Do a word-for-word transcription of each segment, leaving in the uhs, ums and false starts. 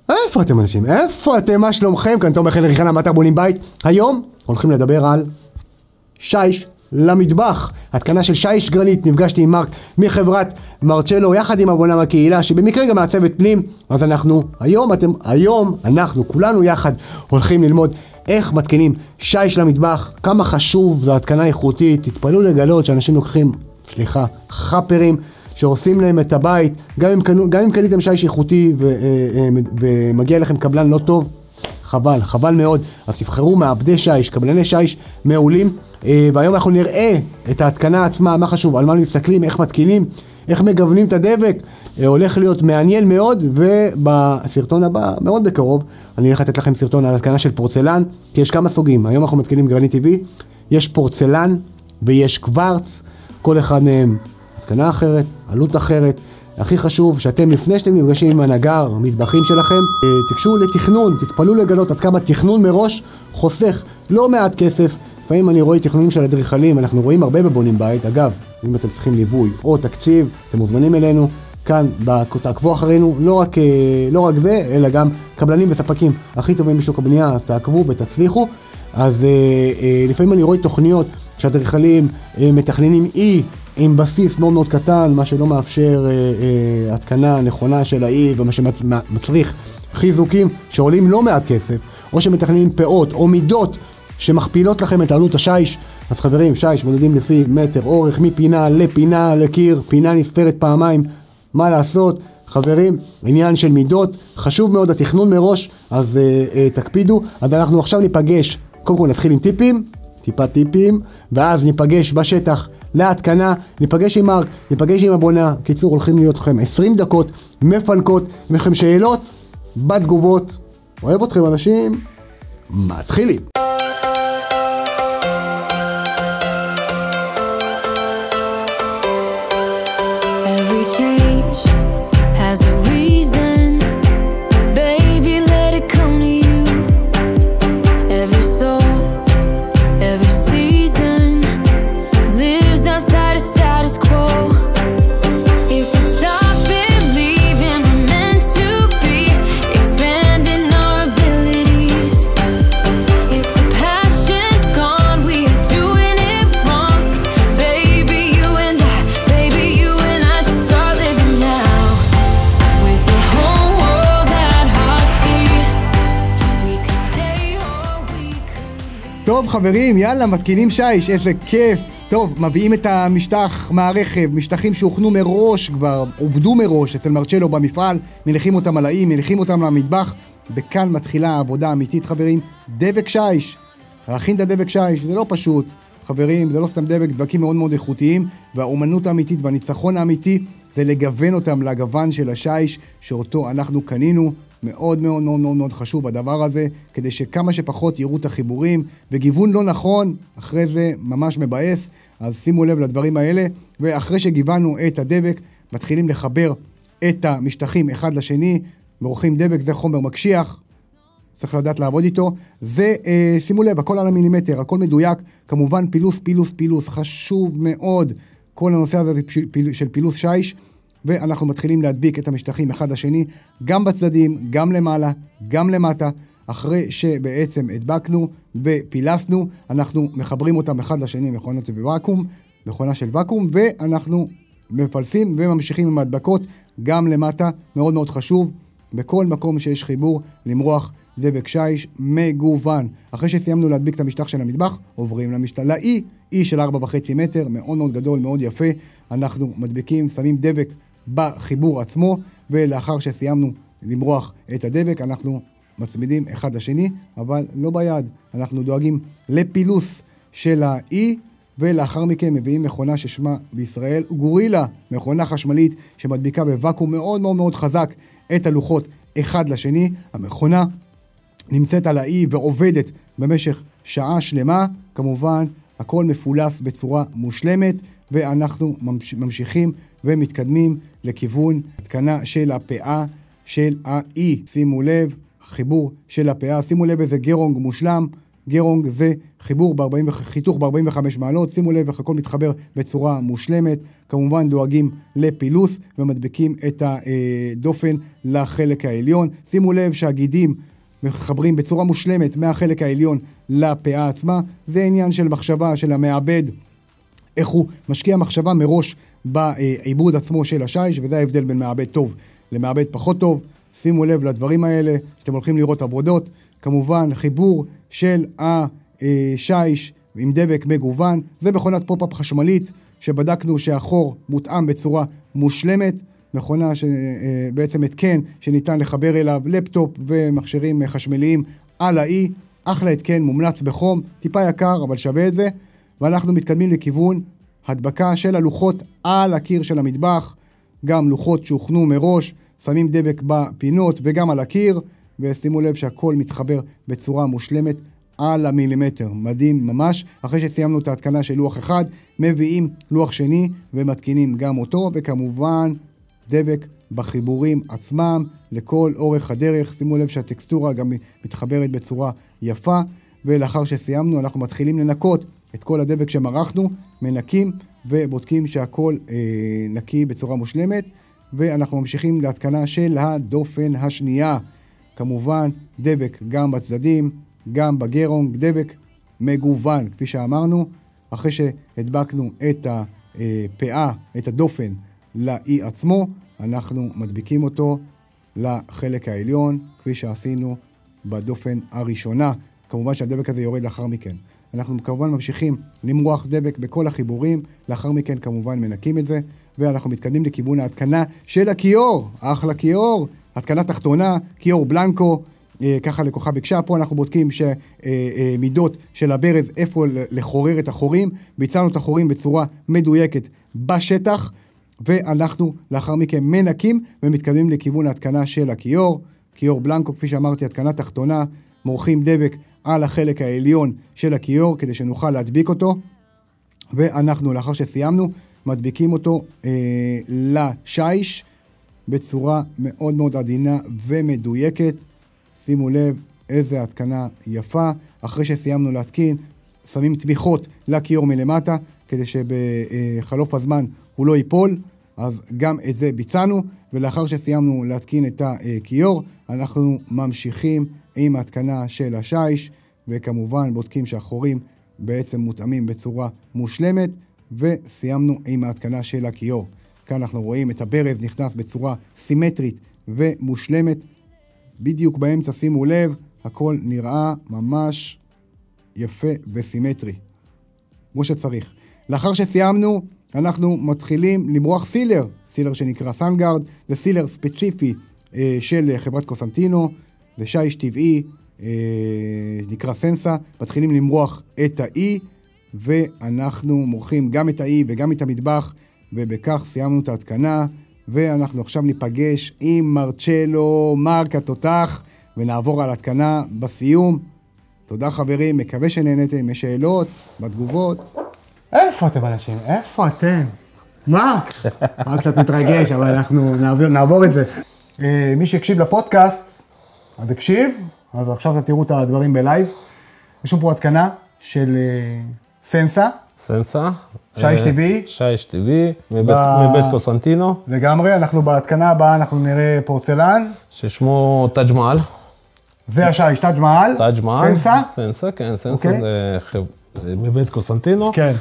איפה אתם אנשים? איפה אתם? מה שלומכם? כאן תומר חן ריחנה, מאתר בונים בית. היום הולכים לדבר על שיש למטבח. התקנה של שיש גרנית. נפגשתי עם מרק מחברת מרצ'לו יחד עם הבונה מהקהילה שבמקרה גם מעצבת פנים. אז אנחנו היום אתם היום אנחנו כולנו יחד הולכים ללמוד איך מתקינים שיש למטבח. כמה חשוב זו התקנה איכותית. תתפלאו לגלות שאנשים לוקחים סליחה חפרים שעושים להם את הבית, גם אם, גם אם קניתם שיש איכותי ו, ומגיע לכם קבלן לא טוב, חבל, חבל מאוד. אז תבחרו מעבדי שיש, קבלני שיש מעולים, והיום אנחנו נראה את ההתקנה עצמה, מה חשוב, על מה מסתכלים, איך מתקינים, איך מגוונים את הדבק, הולך להיות מעניין מאוד, ובסרטון הבא, מאוד בקרוב, אני הולך לתת לכם סרטון על התקנה של פורצלן, כי יש כמה סוגים, היום אנחנו מתקינים גרנית טבעי, יש פורצלן ויש קוורץ, כל אחד מהם התקנה אחרת, עלות אחרת. הכי חשוב שאתם לפני שאתם נפגשים עם הנגר, מטבחים שלכם, תקשו לתכנון, תתפלו לגלות עד כמה תכנון מראש חוסך לא מעט כסף. לפעמים אני רואה תכנונים של אדריכלים, אנחנו רואים הרבה בבונים בית. אגב, אם אתם צריכים ליווי או תקציב, אתם מוזמנים אלינו, כאן תעקבו אחרינו, לא רק, לא רק זה, אלא גם קבלנים וספקים הכי טובים בשוק הבנייה, אז תעקבו ותצליחו. אז לפעמים אני רואה תוכניות שאדריכלים מתכננים אי, עם בסיס מאוד מאוד קטן, מה שלא מאפשר אה, אה, התקנה נכונה של האי, ומה שמצריך חיזוקים שעולים לא מעט כסף, או שמתכננים פאות או מידות שמכפילות לכם את עלות השיש. אז חברים, שיש מודדים לפי מטר אורך, מפינה לפינה לקיר, פינה נספרת פעמיים, מה לעשות? חברים, עניין של מידות, חשוב מאוד התכנון מראש, אז אה, אה, תקפידו. אז אנחנו עכשיו ניפגש, קודם כל נתחיל עם טיפים, טיפה טיפים, ואז ניפגש בשטח להתקנה, ניפגש עם מרק, ניפגש עם הבונה. קיצור, הולכים להיות לכם עשרים דקות מפנקות. אם יש לכם שאלות בתגובות, אוהב אתכם אנשים, מתחילים. Every change has a reason, baby, let it come to you. Every soul, every season lives outside of status quo. If we stop believing we're meant to be, expanding our abilities. If the passion's gone, we are doing it wrong. Baby, you and I, baby, you and I should start living now. With the whole world at our feet, we could stay or we could leave. טוב חברים, יאללה, מתקינים שיש, איזה כיף. טוב, מביאים את המשטח מהרכב, משטחים שהוכנו מראש כבר, עובדו מראש אצל מרצ'לו במפעל, מניחים אותם על האי, מניחים אותם למטבח, וכאן מתחילה העבודה האמיתית חברים, דבק שיש. להכין את הדבק שיש, זה לא פשוט, חברים, זה לא סתם דבק, דבקים מאוד מאוד איכותיים, והאומנות האמיתית והניצחון האמיתי, זה לגוון אותם לגוון של השיש, שאותו אנחנו קנינו. מאוד מאוד מאוד מאוד מאוד חשוב הדבר הזה, כדי שכמה שפחות יראו את החיבורים, וגיוון לא נכון, אחרי זה ממש מבאס, אז שימו לב לדברים האלה, ואחרי שגיוונו את הדבק, מתחילים לחבר את המשטחים אחד לשני, מורחים דבק, זה חומר מקשיח, צריך לדעת לעבוד איתו, זה, אה, שימו לב, הכל על המילימטר, הכל מדויק, כמובן פילוס, פילוס, פילוס, חשוב מאוד, כל הנושא הזה של פילוס שיש, ואנחנו מתחילים להדביק את המשטחים אחד לשני, גם בצדדים, גם למעלה, גם למטה. אחרי שבעצם הדבקנו ופילסנו, אנחנו מחברים אותם אחד לשני, מכונות בוואקום, מכונה של וואקום, ואנחנו מפלסים וממשיכים עם ההדבקות גם למטה. מאוד מאוד חשוב, בכל מקום שיש חיבור, למרוח דבק שיש מגוון. אחרי שסיימנו להדביק את המשטח של המטבח, עוברים למשטח, לאי, אי של ארבע וחצי מטר, מאוד מאוד גדול, מאוד יפה. אנחנו מדבקים, שמים דבק בחיבור עצמו, ולאחר שסיימנו למרוח את הדבק, אנחנו מצמידים אחד לשני, אבל לא ביד. אנחנו דואגים לפילוס של האי, ולאחר מכן מביאים מכונה ששמה בישראל גורילה, מכונה חשמלית שמדביקה בוואקום מאוד מאוד מאוד חזק את הלוחות אחד לשני. המכונה נמצאת על האי ועובדת במשך שעה שלמה, כמובן הכל מפולס בצורה מושלמת, ואנחנו ממשיכים ומתקדמים לכיוון התקנה של הפאה של האי. שימו לב, חיבור של הפאה, שימו לב איזה גרונג מושלם, גרונג זה חיבור ב-ארבעים, חיתוך ב-ארבעים וחמש מעלות, שימו לב איך הכל מתחבר בצורה מושלמת, כמובן דואגים לפילוס ומדבקים את הדופן לחלק העליון, שימו לב שהגידים מחברים בצורה מושלמת מהחלק העליון לפאה עצמה, זה עניין של מחשבה של המעבד, איך הוא משקיע מחשבה מראש בעיבוד עצמו של השיש, וזה ההבדל בין מעבד טוב למעבד פחות טוב. שימו לב לדברים האלה, שאתם הולכים לראות עבודות, כמובן חיבור של השיש עם דבק מגוון, זה מכונת פופ-אפ חשמלית, שבדקנו שהחור מותאם בצורה מושלמת, מכונה שבעצם התקן שניתן לחבר אליו לפטופ ומכשירים חשמליים על האי, אחלה התקן, מומלץ בחום, טיפה יקר אבל שווה את זה, ואנחנו מתקדמים לכיוון הדבקה של הלוחות על הקיר של המטבח, גם לוחות שהוכנו מראש, שמים דבק בפינות וגם על הקיר, ושימו לב שהכל מתחבר בצורה מושלמת על המילימטר, מדהים ממש. אחרי שסיימנו את ההתקנה של לוח אחד, מביאים לוח שני ומתקינים גם אותו, וכמובן דבק בחיבורים עצמם לכל אורך הדרך. שימו לב שהטקסטורה גם מתחברת בצורה יפה, ולאחר שסיימנו אנחנו מתחילים לנקות את כל הדבק שמרחנו, מנקים ובודקים שהכל אה, נקי בצורה מושלמת, ואנחנו ממשיכים להתקנה של הדופן השנייה. כמובן דבק גם בצדדים, גם בגרונג, דבק מגוון, כפי שאמרנו, אחרי שהדבקנו את הפאה, את הדופן לאי עצמו, אנחנו מדביקים אותו לחלק העליון, כפי שעשינו בדופן הראשונה. כמובן שהדבק הזה יורד לאחר מכן. אנחנו כמובן ממשיכים למרוח דבק בכל החיבורים, לאחר מכן כמובן מנקים את זה, ואנחנו מתקדמים לכיוון ההתקנה של הכיור, אחלה כיור, התקנה תחתונה, כיור בלנקו, אה, ככה לקוחה בקשה, פה אנחנו בודקים שמידות של הברז, איפה לחורר את החורים, ביצענו את החורים בצורה מדויקת בשטח, ואנחנו לאחר מכן מנקים ומתקדמים לכיוון ההתקנה של הכיור, כיור בלנקו, כפי שאמרתי, התקנה תחתונה, מורחים דבק על החלק העליון של הכיור, כדי שנוכל להדביק אותו, ואנחנו לאחר שסיימנו, מדביקים אותו אה, לשיש, בצורה מאוד מאוד עדינה ומדויקת. שימו לב איזה התקנה יפה. אחרי שסיימנו להתקין, שמים תמיכות לכיור מלמטה, כדי שבחלוף הזמן הוא לא ייפול, אז גם את זה ביצענו, ולאחר שסיימנו להתקין את הכיור, אנחנו ממשיכים עם ההתקנה של השיש, וכמובן בודקים שהחורים בעצם מותאמים בצורה מושלמת, וסיימנו עם ההתקנה של הכיור. כאן אנחנו רואים את הברז נכנס בצורה סימטרית ומושלמת, בדיוק באמצע, שימו לב, הכל נראה ממש יפה וסימטרי, כמו שצריך. לאחר שסיימנו, אנחנו מתחילים למרוח סילר, סילר שנקרא סנגארד, זה סילר ספציפי אה, של חברת קוסנטינו, זה שיש טבעי, אה, נקרא סנסה, מתחילים למרוח את האי, ואנחנו מורחים גם את האי וגם את המטבח, ובכך סיימנו את ההתקנה, ואנחנו עכשיו ניפגש עם מרצ'לו, מרק התותח, ונעבור על התקנה בסיום. תודה חברים, מקווה שנהנתם, יש שאלות, בתגובות. איפה אתם אנשים? איפה אתם? מרק! מרק קצת מתרגש, אבל אנחנו נעבור, נעבור את זה. מי שהקשיב לפודקאסט, אז הקשיב, אז עכשיו תראו את הדברים בלייב. יש לנו פה התקנה של סנסה. סנסה. שיש טבעי. שיש טבעי, מבית קוסנטינו. לגמרי, אנחנו בהתקנה הבאה, אנחנו נראה פורצלן. ששמו טאג' מעל. זה השיש, טאג' מעל. טאג' מעל. סנסה? סנסה, כן, סנסה זה מבית קוסנטינו. כן.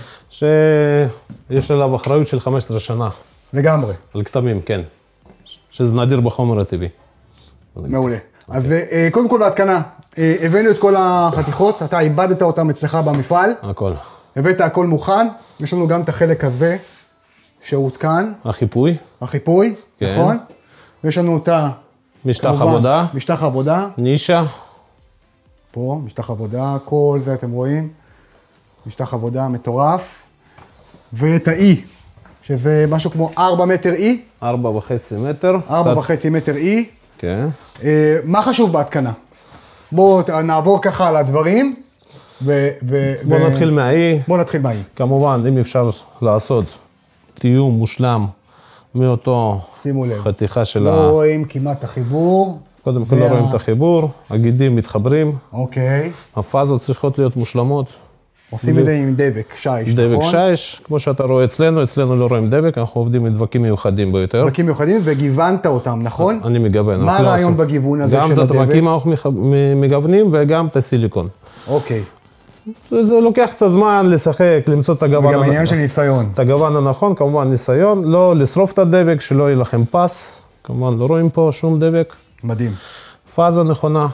שיש עליו אחריות של חמש עשרה שנה. לגמרי. על כתמים, כן. שזה נדיר בחומר הטבעי. מעולה. אז קודם כל בהתקנה, הבאנו את כל החתיכות, אתה איבדת אותם אצלך במפעל. הכל. הבאת הכל מוכן, יש לנו גם את החלק הזה שהותקן. החיפוי. החיפוי, כן. נכון. ויש לנו את ה... משטח עבודה. משטח עבודה. נישה. פה, משטח עבודה, כל זה אתם רואים. משטח עבודה מטורף. ואת האי, שזה משהו כמו ארבע מטר אי. ארבע וחצי מטר. ארבע וחצי מטר אי. כן. מה חשוב בהתקנה? בואו נעבור ככה על הדברים. ו- ו- בוא ו- נתחיל מהאי. בוא נתחיל מהאי. כמובן, אם אפשר לעשות תיאום מושלם מאותו שימו לב. חתיכה של לא ה... רואים כמעט החיבור. קודם כל לא רואים את החיבור, הגידים מתחברים, אוקיי. הפאזות צריכות להיות מושלמות. עושים את זה עם דבק, שיש, נכון? דבק שיש, כמו שאתה רואה אצלנו, אצלנו לא רואים דבק, אנחנו עובדים עם דבקים מיוחדים ביותר. דבקים מיוחדים וגיוונת אותם, נכון? אני מגוון. מה הרעיון בגיוון הזה של הדבק? גם את הדבקים אנחנו מגוונים וגם את הסיליקון. אוקיי. זה לוקח קצת זמן לשחק, למצוא את הגוון. וגם העניין של ניסיון. את הגוון הנכון, כמובן ניסיון, לא לשרוף את הדבק, שלא יהיה לכם פס, כמובן לא רואים פה שום דבק. מדהים. פאזה נכונה.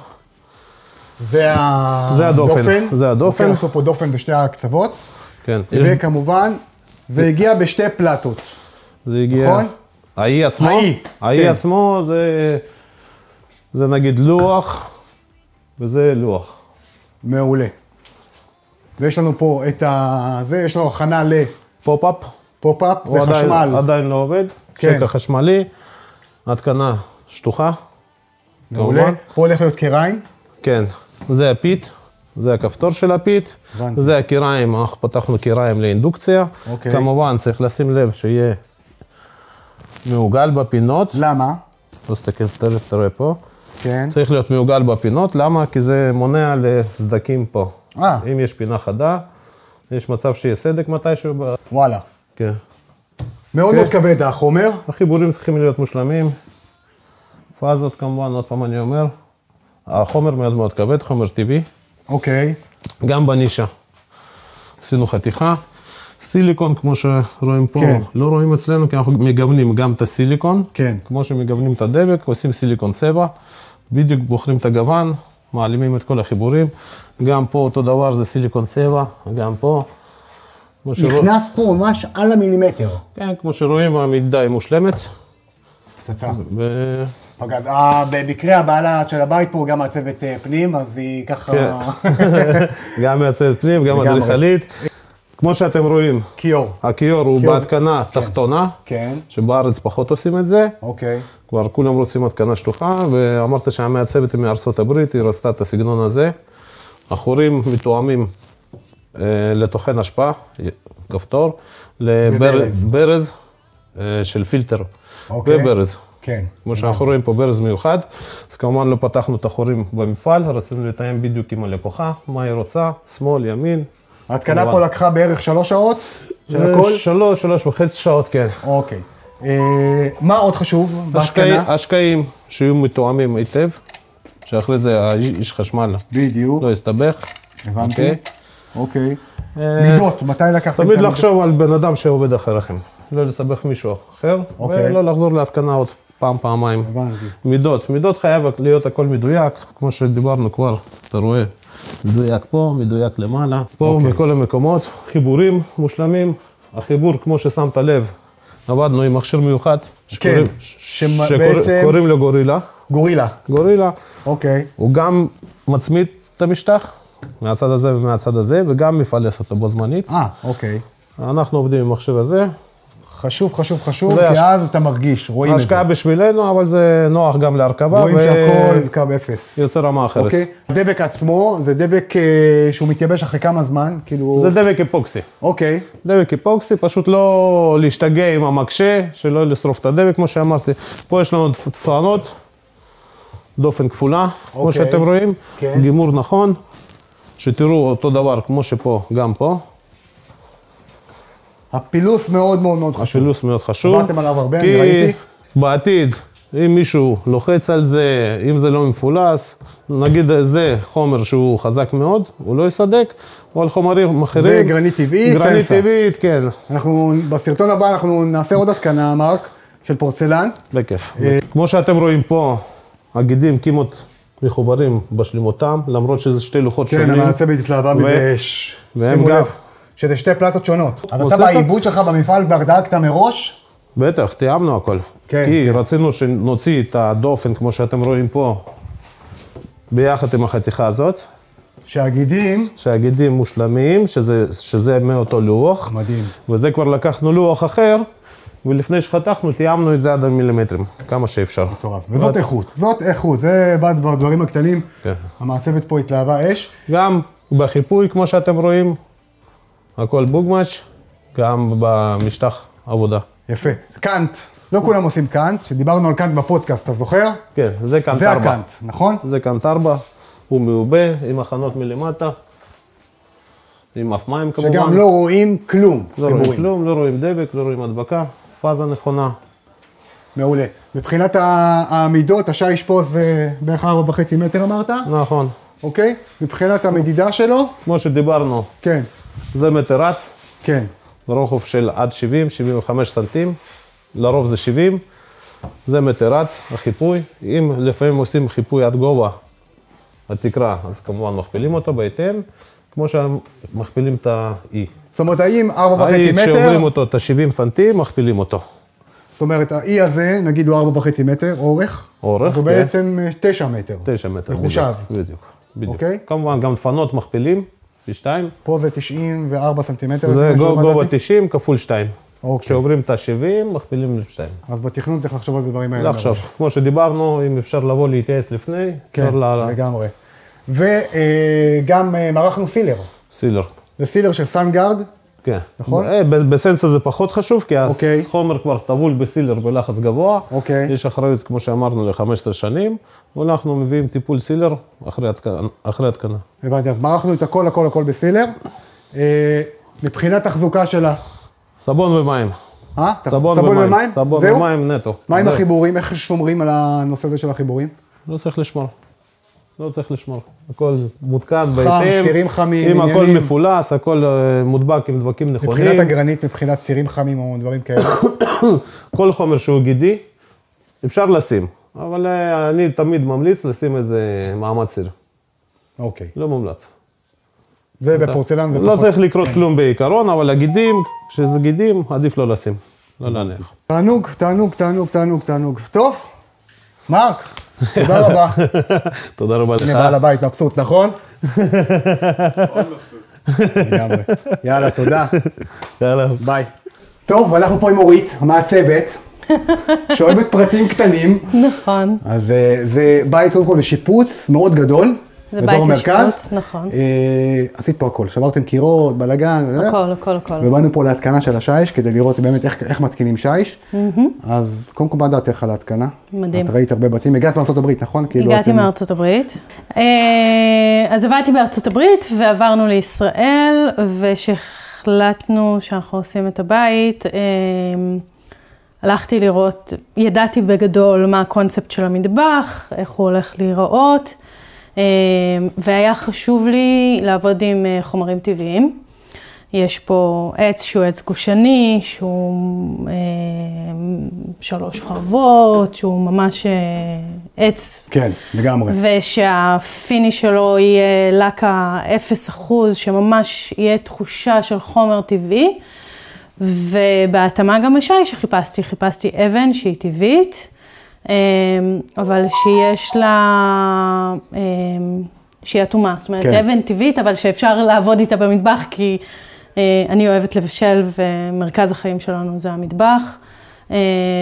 זה הדופן. זה הדופן. אוקיי, עשו פה דופן בשתי הקצוות. כן. וכמובן, זה הגיע בשתי פלטות. זה הגיע... נכון? האי עצמו? האי. האי עצמו זה... זה נגיד לוח, וזה לוח. מעולה. ויש לנו פה את ה... זה, יש לנו הכנה ל... פופ-אפ. פופ-אפ, זה חשמל. עדיין לא עובד. כן. שקע חשמלי. התקנה שטוחה. מעולה. פה הולך להיות קיריים. כן. זה הפיט. זה הכפתור של הפיט. הבנתי. זה הקיריים, אנחנו פתחנו קיריים לאינדוקציה. אוקיי. כמובן צריך לשים לב שיהיה מעוגל בפינות. למה? תסתכל, תראה פה. כן. צריך להיות מעוגל בפינות. למה? כי זה מונע לסדקים פה. אה. אם יש פינה חדה, יש מצב שיהיה סדק מתישהו. וואלה. כן. מאוד מאוד כבד החומר. החיבורים צריכים להיות מושלמים. פאזות כמובן, עוד פעם אני אומר. החומר מאוד מאוד כבד, חומר טבעי. אוקיי. גם בנישה. עשינו חתיכה. סיליקון, כמו שרואים פה, כן. לא רואים אצלנו, כי אנחנו מגוונים גם את הסיליקון. כן. כמו שמגוונים את הדבק, עושים סיליקון צבע. בדיוק בוחרים את הגוון, מעלימים את כל החיבורים. גם פה אותו דבר, זה סיליקון צבע, גם פה. נכנס פה ממש על המילימטר. כן, כמו שרואים, המידה היא מושלמת. פצצה. ו... פגז, במקרה הבעלה של הבית פה גם מעצבת פנים, אז היא ככה... גם מעצבת פנים, גם אדריכלית. כמו שאתם רואים, כיור. הכיור הוא בהתקנה תחתונה, שבארץ פחות עושים את זה. אוקיי. כבר כולם רוצים התקנה שטוחה, ואמרת שהמעצבת היא מארצות הברית, היא רצתה את הסגנון הזה. החורים מתואמים לטוחן השפעה, כפתור, לברז של פילטר, וברז. כן. כמו שאנחנו רואים פה ברז מיוחד, אז כמובן לא פתחנו את החורים במפעל, רצינו לתאם בדיוק עם הלקוחה, מה היא רוצה, שמאל, ימין. ההתקנה פה לקחה בערך שלוש שעות של הכל? שלוש, שלוש וחצי שעות, כן. אוקיי. מה עוד חשוב בהתקנה? השקעים שיהיו מתואמים היטב, שאחרי זה האיש חשמל בדיוק. לא יסתבך. הבנתי. אוקיי. מידות, מתי לקחתם? תמיד לחשוב על בן אדם שעובד אחריכם. לא לסבך מישהו אחר, ולא לחזור להתקנה עוד פעם, פעמיים. הבנתי. מידות, מידות חייב להיות הכל מדויק, כמו שדיברנו כבר, אתה רואה, מדויק פה, מדויק למעלה, פה בכל המקומות, חיבורים מושלמים, החיבור, כמו ששמת לב, עבדנו עם מכשיר מיוחד, שקוראים לו גורילה. גורילה. גורילה. אוקיי. הוא גם מצמיד את המשטח, מהצד הזה ומהצד הזה, וגם מפלס אותו בו זמנית. אה, אוקיי. אנחנו עובדים עם מכשיר הזה. חשוב, חשוב, חשוב, כי אז אתה מרגיש, רואים את זה. השקעה בשבילנו, אבל זה נוח גם להרכבה. רואים שהכל קו אפס. יוצא רמה אחרת. אוקיי. הדבק עצמו, זה דבק שהוא מתייבש אחרי כמה זמן, כאילו... זה דבק אפוקסי. אוקיי. דבק אפוקסי, פשוט לא להשתגע עם המקשה, שלא לשרוף את הדבק, כמו שאמרתי. פה יש לנו דפנות, דופן כפולה, כמו שאתם רואים. גימור נכון, שתראו אותו דבר כמו שפה, גם פה. הפילוס מאוד מאוד מאוד חשוב. הפילוס מאוד חשוב. באתם עליו הרבה, אני ראיתי. כי בעתיד, אם מישהו לוחץ על זה, אם זה לא מפולס, נגיד זה חומר שהוא חזק מאוד, הוא לא יסדק, או על חומרים אחרים. זה גרנית טבעי, סנסה. גרנית טבעית, כן. אנחנו, בסרטון הבא אנחנו נעשה עוד התקנה, מרק, של פורצלן. בכיף. כמו שאתם רואים פה, הגידים כמעט מחוברים בשלמותם, למרות שזה שתי לוחות שונים. כן, המעצבת התלהבה מזה, שימו לב. שזה שתי פלטות שונות. אז אתה בעיבוד שלך במפעל דאגת מראש? בטח, תיאמנו הכל. כי רצינו שנוציא את הדופן, כמו שאתם רואים פה, ביחד עם החתיכה הזאת. שהגידים... שהגידים מושלמים, שזה מאותו לוח. מדהים. וזה כבר לקחנו לוח אחר, ולפני שחתכנו, תיאמנו את זה עד המילימטרים, כמה שאפשר. מטורף. וזאת איכות, זאת איכות, זה בדברים הקטנים. המעצבת פה התלהבה אש. גם בחיפוי, כמו שאתם רואים, הכל בוגמאץ', גם במשטח עבודה. יפה. קאנט, לא כולם עושים קאנט, שדיברנו על קאנט בפודקאסט, אתה זוכר? כן, זה קאנט זה ארבע. הקאנט, נכון? זה קאנט ארבע, הוא מעובה עם הכנות מלמטה, עם אף מים כמובן. שגם לא רואים כלום. לא חיבורים. רואים כלום, לא רואים דבק, לא רואים הדבקה, פאזה נכונה. מעולה. מבחינת העמידות, השיש פה זה בערך ארבע וחצי מטר אמרת? נכון. אוקיי? מבחינת המדידה שלו? כמו שדיברנו. כן. זה מטר רץ. כן. ברוחב של עד שבעים, שבעים וחמש סנטים. לרוב זה שבעים. זה מטר רץ, החיפוי. אם לפעמים עושים חיפוי עד גובה התקרה, אז כמובן מכפילים אותו בהתאם, כמו שמכפילים את ה-E. זאת אומרת, האם ארבע וחצי מטר? כשעוברים אותו את ה-שבעים סנטים, מכפילים אותו. זאת אומרת, ה-E הזה, נגיד הוא ארבע וחצי מטר, אורך. אורך, הוא כן. בעצם תשע מטר. תשע מטר. מחושב. בדיוק, בדיוק. אוקיי? כמובן, גם דפנות מכפילים, פי שתיים. פה זה תשעים וארבע סנטימטר. זה גובה תשעים כפול שתיים. אוקיי. כשעוברים את ה-שבעים, מכפילים ל-שתיים. אז בתכנון צריך לחשוב על הדברים האלה. לחשוב. כמו שדיברנו, אם אפשר לבוא להתייעץ לפני, כן, אפשר ל... לגמרי. וגם מרחנו סילר. סילר. זה סילר של סאנגארד. כן. נכון? בסנסה זה פחות חשוב, כי אוקיי. החומר כבר טבול בסילר בלחץ גבוה. אוקיי. יש אחריות, כמו שאמרנו, ל-חמש עשרה שנים, ואנחנו מביאים טיפול סילר אחרי התקנה. אחרי התקנה. הבנתי, אז מרחנו את הכל, הכל, הכל בסילר. מבחינת תחזוקה שלה. סבון ומים. אה? סבון, סבון ומים. ומים? סבון זהו? ומים נטו. מה עם זהו. החיבורים? איך שומרים על הנושא הזה של החיבורים? לא צריך לשמור. לא צריך לשמור. הכל מותקן בהתאם. סירים חמים, אם עניינים. הכל מפולס, הכל מודבק עם דבקים נכונים. מבחינת הגרנית, מבחינת סירים חמים או דברים כאלה. כל חומר שהוא גידי, אפשר לשים. אבל אני תמיד ממליץ לשים איזה מעמד סיר. אוקיי. לא מומלץ. זה בפורצלן זה לא פחות. צריך לקרות כלום בעיקרון, אבל הגידים, כשזה גידים, עדיף לא לשים. לא להניח. תענוג, תענוג, תענוג, תענוג, תענוג. טוב, מרק, תודה רבה. תודה רבה לך. הנה בעל הבית מבסוט, נכון? מאוד מבסוט. לגמרי. יאללה, תודה. יאללה. ביי. טוב, אנחנו פה עם אורית, המעצבת, שאוהבת פרטים קטנים. נכון. אז אה, זה בית קודם כל לשיפוץ מאוד גדול. זה באזור בית המרכז. לשיפוץ, נכון. אה, עשית פה הכל, שברתם קירות, בלגן. הכל, הכל, הכל. ובאנו פה להתקנה של השיש, כדי לראות באמת איך, איך מתקינים שיש. אז קודם כל, מה דעתך על ההתקנה? מדהים. את ראית הרבה בתים, הגעת מארצות הברית, נכון? כאילו הגעתי אתם- מארצות הברית. אה, אז עבדתי בארצות הברית ועברנו לישראל, ושהחלטנו שאנחנו עושים את הבית, אה, הלכתי לראות, ידעתי בגדול מה הקונספט של המטבח, איך הוא הולך להיראות, אה, והיה חשוב לי לעבוד עם אה, חומרים טבעיים. יש פה עץ שהוא עץ גושני, שהוא אה, שלוש חרבות, שהוא ממש אה, עץ. כן, לגמרי. ושהפיניש שלו יהיה לקה אפס אחוז, שממש יהיה תחושה של חומר טבעי. ובהתאמה גם לשיש שחיפשתי, חיפשתי אבן שהיא טבעית, אה, אבל שיש לה, אה, שהיא אטומה, זאת אומרת, כן. אבן טבעית, אבל שאפשר לעבוד איתה במטבח, כי אה, אני אוהבת לבשל ומרכז החיים שלנו זה המטבח. אה,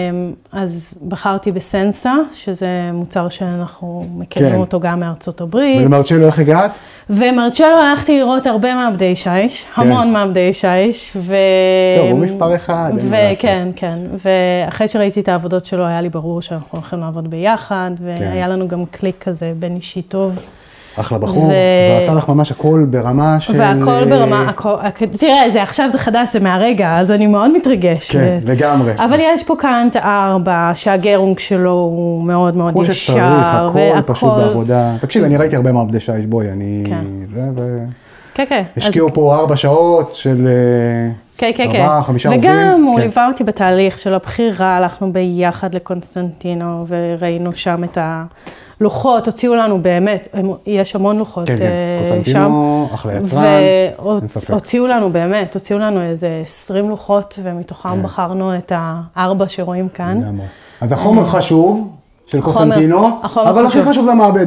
אז בחרתי בסנסה, שזה מוצר שאנחנו מכירים כן. אותו גם מארצות הברית. ולמרצ'לו, איך הגעת? ומרצ'לו הלכתי לראות הרבה מעבדי שיש, המון מעבדי שיש. ו... טוב, הוא מספר אחד. אין מה לעשות. וכן, כן. ואחרי שראיתי את העבודות שלו, היה לי ברור שאנחנו הולכים לעבוד ביחד, והיה לנו גם קליק כזה בין אישי טוב. אחלה בחור, ו- ועשה לך ממש הכל ברמה של... והכל ברמה, הכל, תראה, זה עכשיו זה חדש, זה מהרגע, אז אני מאוד מתרגש. כן, לגמרי. אבל יש פה קאנט ארבע, שהגרונג שלו הוא מאוד מאוד כמו ישר. שצריך, הכל והכל- פשוט בעבודה. תקשיב, אני ראיתי הרבה מעבדי שיש, בואי, אני... כן. זה, ו... כן, כן. אז- השקיעו פה ארבע שעות של אה, כן, כן, כן. ארבעה, חמישה עובדים. וגם הוא כן. ליווה אותי בתהליך של הבחירה, הלכנו ביחד לקונסטנטינו, וראינו שם את הלוחות, הוציאו לנו באמת, הם- יש המון לוחות כן, כן, אה, שם. קונסטנטינו, אחלה יצרן, אין ספק. והוציאו לנו באמת, הוציאו לנו איזה עשרים לוחות, ומתוכם בחרנו את הארבע שרואים כאן. לגמרי. אז החומר חשוב, של החומר- קונסטנטינו, החומר אבל הכי חשוב. חשוב זה המעבד.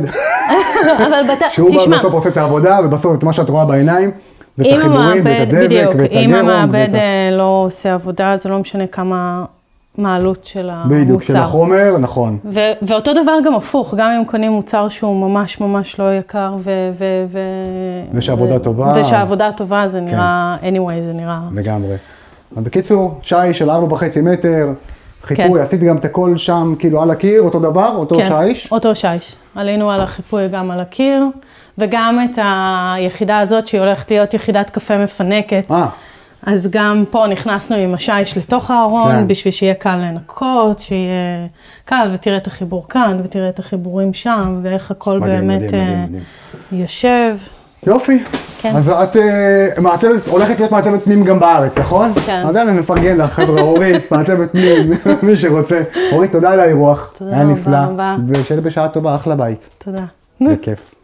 אבל בת- שהוא בא תשמע, בסוף עושה את העבודה, ובסוף את מה שאת רואה בעיניים, זה את אם החיבורים, ואת המעבד, הדבק, בדיוק, ואת אם הגרום, המעבד ואת ה... אה, לא עושה עבודה, זה לא משנה כמה, מה העלות של המוצר. בדיוק, של החומר, נכון. ו- ואותו דבר גם הפוך, גם אם קונים מוצר שהוא ממש ממש לא יקר, ו- ו- ו- ושהעבודה ו- טובה. ושהעבודה טובה, זה נראה, anyway, זה נראה. לגמרי. אבל בקיצור, שי של ארבע וחצי מטר, חיפוי, כן. עשיתי גם את הכל שם, כאילו על הקיר, אותו דבר, אותו כן, שיש? אותו שיש. עלינו על החיפוי גם על הקיר, וגם את היחידה הזאת שהיא הולכת להיות יחידת קפה מפנקת. אה. אז גם פה נכנסנו עם השיש לתוך הארון, כן. בשביל שיהיה קל לנקות, שיהיה קל, ותראה את החיבור כאן, ותראה את החיבורים שם, ואיך הכל מדהים, באמת מדהים, מדהים, מדהים. יושב. יופי. כן. אז את uh, מעצבת, הולכת להיות מעצבת פנים גם בארץ, נכון? כן. עדיין נפרגן לך, חבר'ה, אורית, מעצבת פנים, מי שרוצה. אורית, תודה על האירוח. תודה היה רבה נפלא. רבה. ושיהיה בשעה טובה, אחלה בית. תודה. בכיף.